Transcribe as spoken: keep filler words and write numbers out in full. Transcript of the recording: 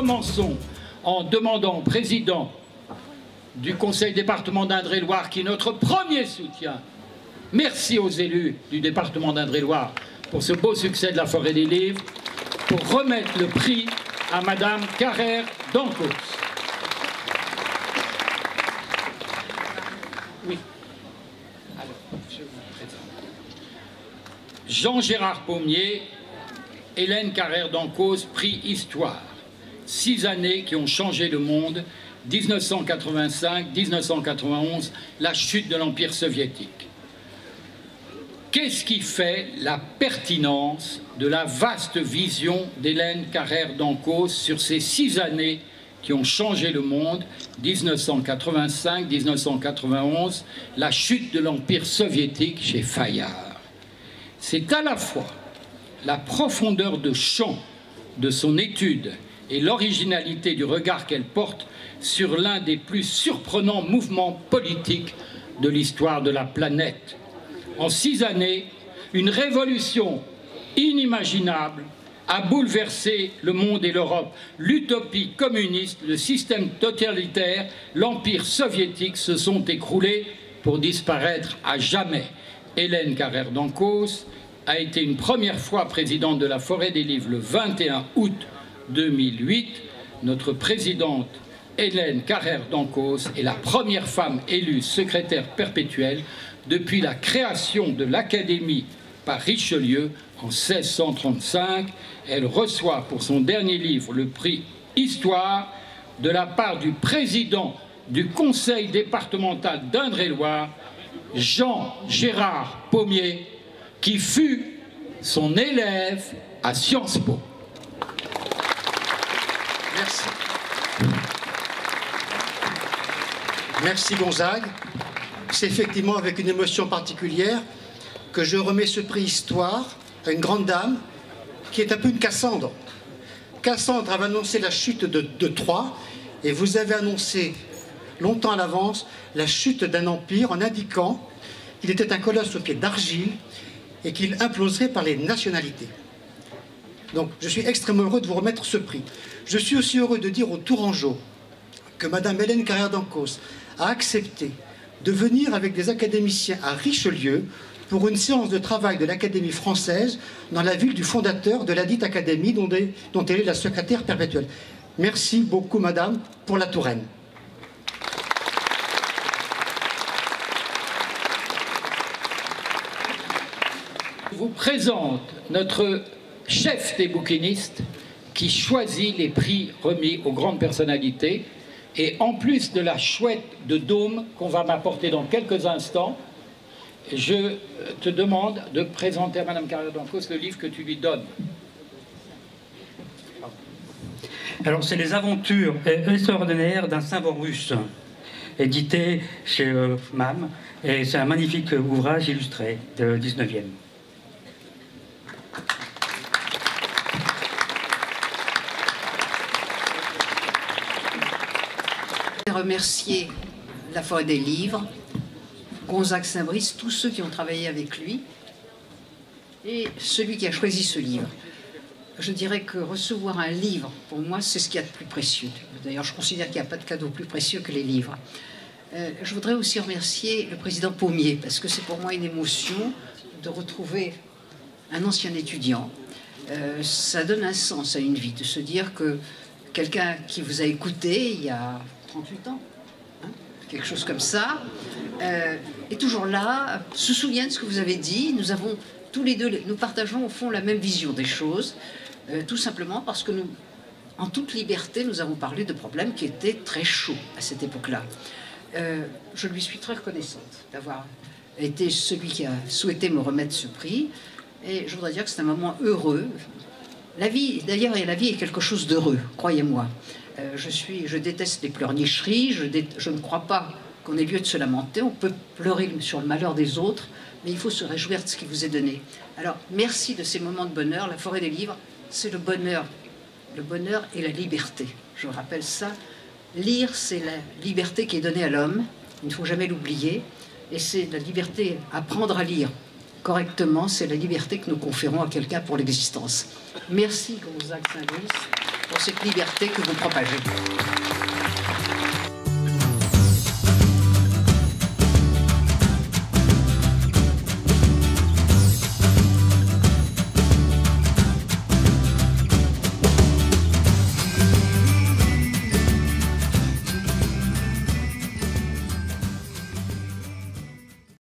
commençons en demandant au président du conseil département d'Indre-et-Loire, qui est notre premier soutien. Merci aux élus du département d'Indre-et-Loire pour ce beau succès de la Forêt des Livres, pour remettre le prix à Madame Carrère d'Encausse. Oui. Alors, je vous présente. Jean-Gérard Pommier, Hélène Carrère d'Encausse, prix Histoire. Six années qui ont changé le monde, mille neuf cent quatre-vingt-cinq à mille neuf cent quatre-vingt-onze, la chute de l'Empire soviétique. Qu'est-ce qui fait la pertinence de la vaste vision d'Hélène Carrère d'Encausse sur ces six années qui ont changé le monde, mille neuf cent quatre-vingt-cinq à mille neuf cent quatre-vingt-onze, la chute de l'Empire soviétique chez Fayard? C'est à la fois la profondeur de champ de son étude et l'originalité du regard qu'elle porte sur l'un des plus surprenants mouvements politiques de l'histoire de la planète. En six années, une révolution inimaginable a bouleversé le monde et l'Europe. L'utopie communiste, le système totalitaire, l'Empire soviétique se sont écroulés pour disparaître à jamais. Hélène Carrère d'Encausse a été une première fois présidente de la Forêt des Livres le vingt et un août deux mille huit. Notre présidente Hélène Carrère d'Encausse est la première femme élue secrétaire perpétuelle depuis la création de l'Académie par Richelieu en mille six cent trente-cinq. Elle reçoit pour son dernier livre le prix Histoire de la part du président du conseil départemental d'Indre-et-Loire, Jean-Gérard Pommier, qui fut son élève à Sciences Po. Merci. Merci Gonzague. C'est effectivement avec une émotion particulière que je remets ce prix Histoire à une grande dame qui est un peu une Cassandre. Cassandre avait annoncé la chute de, de Troie et vous avez annoncé longtemps à l'avance la chute d'un empire en indiquant qu'il était un colosse aux pieds d'argile et qu'il imploserait par les nationalités. Donc je suis extrêmement heureux de vous remettre ce prix. Je suis aussi heureux de dire aux Tourangeaux que Madame Hélène Carrère d'Encausse a accepté de venir avec des académiciens à Richelieu pour une séance de travail de l'Académie française dans la ville du fondateur de la dite Académie dont, est, dont elle est la secrétaire perpétuelle. Merci beaucoup Madame pour la Touraine. Je vous présente notre chef des bouquinistes qui choisit les prix remis aux grandes personnalités. Et en plus de la chouette de dôme qu'on va m'apporter dans quelques instants, je te demande de présenter à Madame Carrère d'Encausse le livre que tu lui donnes. Alors, c'est les aventures extraordinaires d'un savant russe, édité chez euh, M A M, et c'est un magnifique ouvrage illustré de dix-neuvième. Remercier la Forêt des Livres, Gonzague Saint-Brice, tous ceux qui ont travaillé avec lui et celui qui a choisi ce livre. Je dirais que recevoir un livre, pour moi, c'est ce qu'il y a de plus précieux. D'ailleurs, je considère qu'il n'y a pas de cadeau plus précieux que les livres. Euh, je voudrais aussi remercier le président Pommier, parce que c'est pour moi une émotion de retrouver un ancien étudiant. Euh, ça donne un sens à une vie, de se dire que quelqu'un qui vous a écouté il y a trente-huit ans, hein, quelque chose comme ça, euh, est toujours là, se souvient de ce que vous avez dit. Nous avons tous les deux, nous partageons au fond la même vision des choses, euh, tout simplement parce que nous, en toute liberté, nous avons parlé de problèmes qui étaient très chauds à cette époque-là. Euh, je lui suis très reconnaissante d'avoir été celui qui a souhaité me remettre ce prix, et je voudrais dire que c'est un moment heureux. La vie, d'ailleurs, et la vie est quelque chose d'heureux, croyez-moi. Euh, je, suis, je déteste les pleurnicheries, je, dé, je ne crois pas qu'on ait lieu de se lamenter. On peut pleurer sur le malheur des autres, mais il faut se réjouir de ce qui vous est donné. Alors, merci de ces moments de bonheur. La Forêt des Livres, c'est le bonheur. Le bonheur et la liberté. Je rappelle ça. Lire, c'est la liberté qui est donnée à l'homme. Il ne faut jamais l'oublier. Et c'est la liberté, apprendre à lire correctement, c'est la liberté que nous conférons à quelqu'un pour l'existence. Merci, Gonzague Saint-Brice. pour cette liberté que vous propagez.